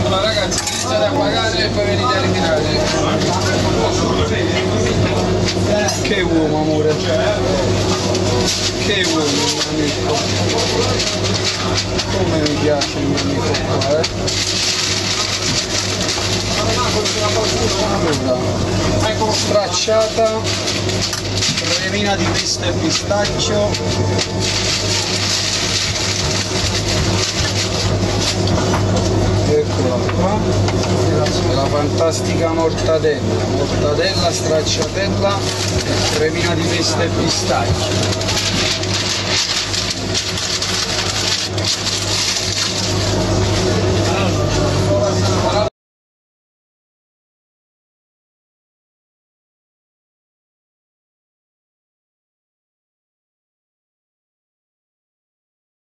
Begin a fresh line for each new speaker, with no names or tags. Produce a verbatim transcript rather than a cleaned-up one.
Allora ragazzi, iniziate a pagare e poi venite a ritirare.
Che uomo, amore. Che uomo, mio amico. Come mi piace il mio amico qua, eh. Allora, stracciata, cremina di pista e pistacchio, eccola qua, la fantastica mortadella, mortadella, stracciatella e cremina di pista e pistacchio.